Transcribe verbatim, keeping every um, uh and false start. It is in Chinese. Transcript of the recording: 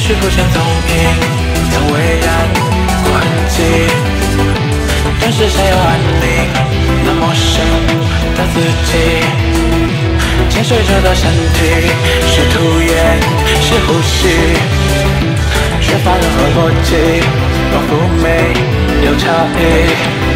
续浮现踪影，曾巍然过痕迹。人世谁又安宁？那陌生的自己。潜水着的身体，是吐烟，是呼吸，缺乏任何逻辑，仿佛没有差异。